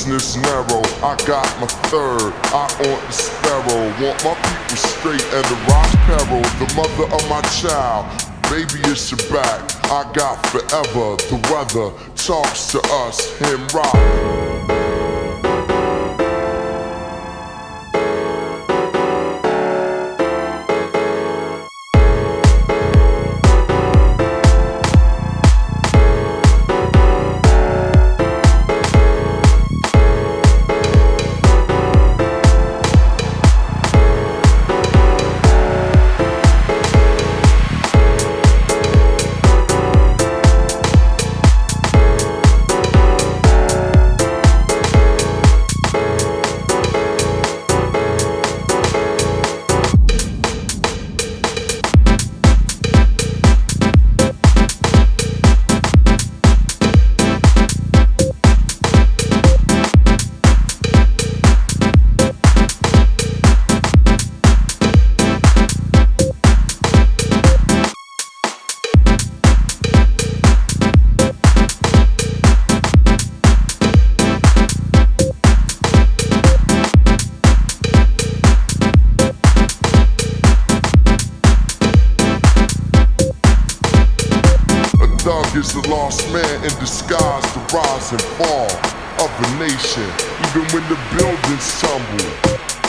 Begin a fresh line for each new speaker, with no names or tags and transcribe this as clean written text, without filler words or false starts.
business narrow. I got my third, I on the sparrow. Want my people straight and the rock peril. The mother of my child, baby, it's your back. I got forever. The weather talks to us, him rock. Thug is the lost man in disguise, the rise and fall of a nation. Even when the buildings tumble,